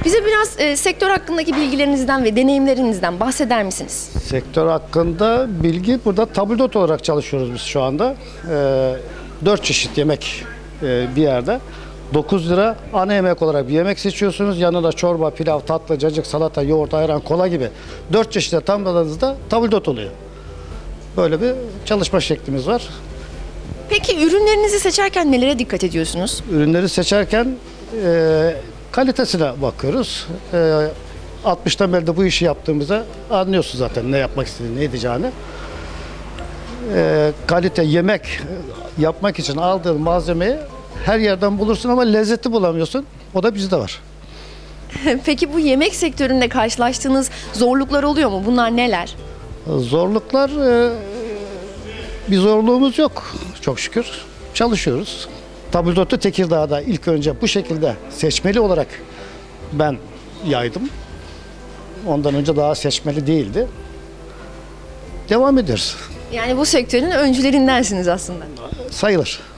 Bize biraz sektör hakkındaki bilgilerinizden ve deneyimlerinizden bahseder misiniz? Sektör hakkında bilgi, burada tabldot olarak çalışıyoruz biz şu anda. 4 çeşit yemek bir yerde. 9 lira ana yemek olarak bir yemek seçiyorsunuz. Yanında çorba, pilav, tatlı, cacık, salata, yoğurt, ayran, kola gibi 4 çeşitle tamamladığınızda tabldot oluyor. Böyle bir çalışma şeklimiz var. Peki ürünlerinizi seçerken nelere dikkat ediyorsunuz? Ürünleri seçerken kalitesine bakıyoruz. 60'tan beri de bu işi yaptığımızda anlıyorsun zaten ne yapmak istediğini, ne edeceğini. Kalite yemek yapmak için aldığın malzemeyi her yerden bulursun ama lezzeti bulamıyorsun. O da bizde var. Peki bu yemek sektöründe karşılaştığınız zorluklar oluyor mu? Bunlar neler? Zorluklar, bir zorluğumuz yok çok şükür. Çalışıyoruz. Tabldot'u Tekirdağ'da ilk önce bu şekilde seçmeli olarak ben yaydım. Ondan önce daha seçmeli değildi. Devam ediyoruz. Yani bu sektörün öncülerindensiniz aslında. Sayılır.